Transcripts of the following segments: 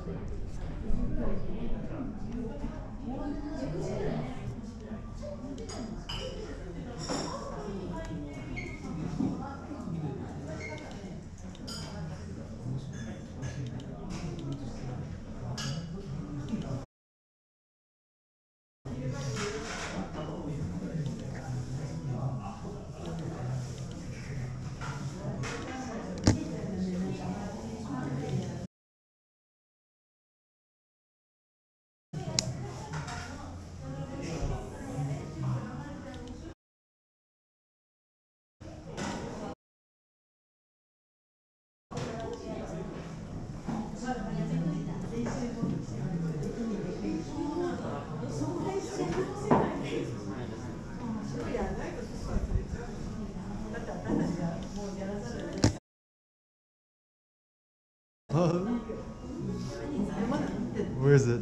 Where is it?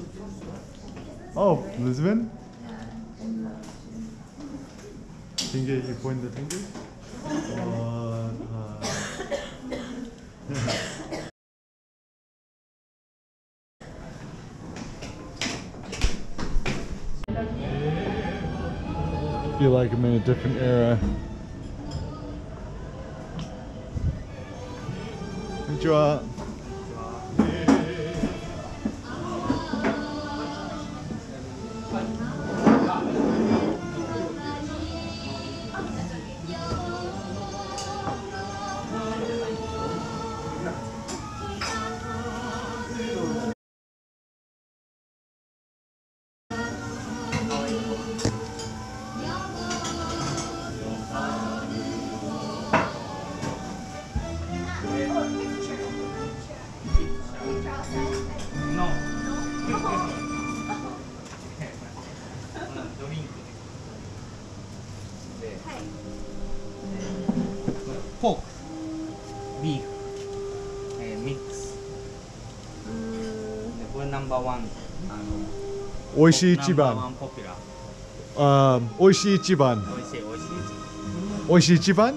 Oh, Lisbon? Finger, you point the finger? I feel like I'm in a different era. Konnichiwa. Pork, beef, mix. これナンバーワン。 美味しい一番。 ナンバーワンポピュラー。 美味しい一番。 美味しい美味しい。 美味しい一番？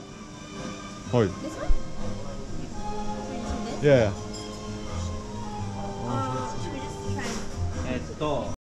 はい。Yeah.